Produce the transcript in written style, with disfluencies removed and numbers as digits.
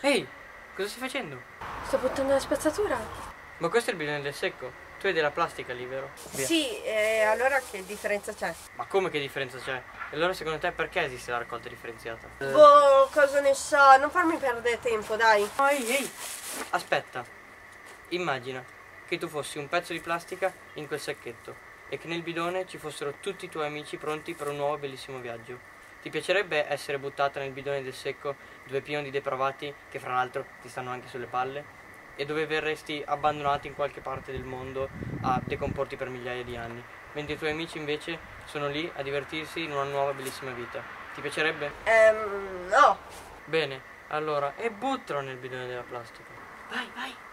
Ehi, cosa stai facendo? Sto buttando la spazzatura. Ma questo è il bidone del secco. Tu hai della plastica lì, vero? Via. Sì, e allora che differenza c'è? Ma come che differenza c'è? E allora secondo te perché esiste la raccolta differenziata? Boh, cosa ne so, non farmi perdere tempo, dai. Ehi, aspetta. Immagina che tu fossi un pezzo di plastica in quel sacchetto e che nel bidone ci fossero tutti i tuoi amici pronti per un nuovo bellissimo viaggio. Ti piacerebbe essere buttata nel bidone del secco dove è pieno di depravati che fra l'altro ti stanno anche sulle palle? E dove verresti abbandonato in qualche parte del mondo a decomporti per migliaia di anni, mentre i tuoi amici invece sono lì a divertirsi in una nuova bellissima vita. Ti piacerebbe? No. Bene, allora, e buttalo nel bidone della plastica. Vai, vai!